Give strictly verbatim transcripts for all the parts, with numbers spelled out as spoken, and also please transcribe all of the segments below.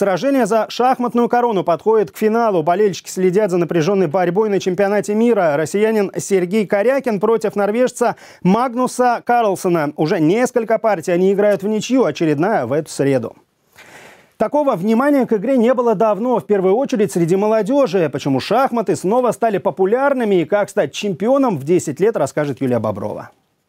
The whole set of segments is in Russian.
Сражение за шахматную корону подходит к финалу. Болельщики следят за напряженной борьбой на чемпионате мира. Россиянин Сергей Корякин против норвежца Магнуса Карлсена. Уже несколько партий они играют в ничью, очередная в эту среду. Такого внимания к игре не было давно, в первую очередь среди молодежи. Почему шахматы снова стали популярными и как стать чемпионом в десять лет, расскажет Юлия Боброва.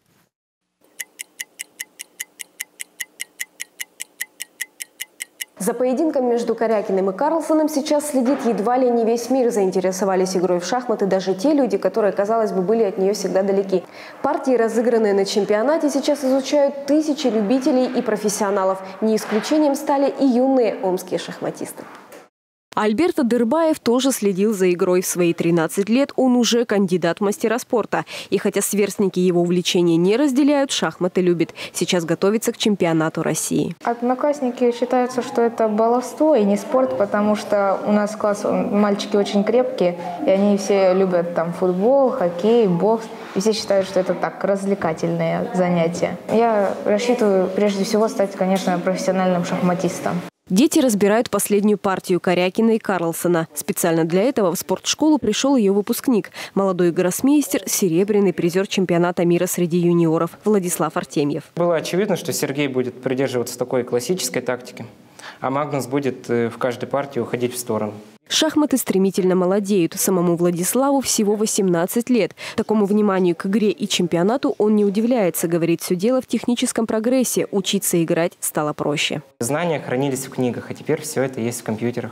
За поединком между Корякиным и Карлсеном сейчас следит едва ли не весь мир. Заинтересовались игрой в шахматы даже те люди, которые, казалось бы, были от нее всегда далеки. Партии, разыгранные на чемпионате, сейчас изучают тысячи любителей и профессионалов. Не исключением стали и юные омские шахматисты. Альберто Дербаев тоже следил за игрой. В свои тринадцать лет он уже кандидат в мастера спорта. И хотя сверстники его увлечения не разделяют, шахматы любит. Сейчас готовится к чемпионату России. Одноклассники считаются, что это баловство и не спорт, потому что у нас класс, мальчики очень крепкие, и они все любят там футбол, хоккей, бокс. И все считают, что это так, развлекательные занятия. Я рассчитываю прежде всего стать, конечно, профессиональным шахматистом. Дети разбирают последнюю партию Корякина и Карлсена. Специально для этого в спортшколу пришел ее выпускник. Молодой гроссмейстер, серебряный призер чемпионата мира среди юниоров Владислав Артемьев. Было очевидно, что Сергей будет придерживаться такой классической тактики, а Магнус будет в каждой партии уходить в сторону. Шахматы стремительно молодеют. Самому Владиславу всего восемнадцать лет. Такому вниманию к игре и чемпионату он не удивляется. Говорит, все дело в техническом прогрессе. Учиться играть стало проще. Знания хранились в книгах, а теперь все это есть в компьютерах.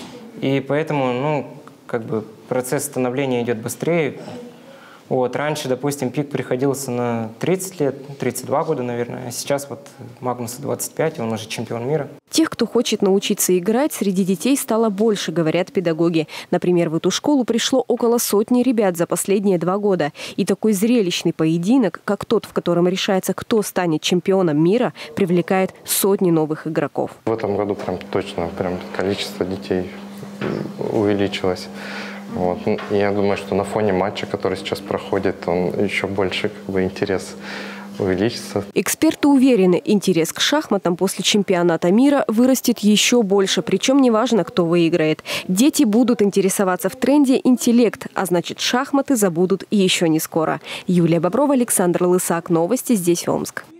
И поэтому, ну, как бы процесс становления идет быстрее. Вот, раньше, допустим, пик приходился на тридцать лет, тридцать два года, наверное, а сейчас вот Магнусу двадцать пять, и он уже чемпион мира. Тех, кто хочет научиться играть, среди детей стало больше, говорят педагоги. Например, в эту школу пришло около сотни ребят за последние два года. И такой зрелищный поединок, как тот, в котором решается, кто станет чемпионом мира, привлекает сотни новых игроков. В этом году прям точно прям количество детей увеличилось. Вот. Я думаю, что на фоне матча, который сейчас проходит, он еще больше как бы интерес увеличится. Эксперты уверены, интерес к шахматам после чемпионата мира вырастет еще больше. Причем неважно, кто выиграет. Дети будут интересоваться в тренде интеллект, а значит, шахматы забудут еще не скоро. Юлия Боброва, Александр Лысак. Новости здесь Омск.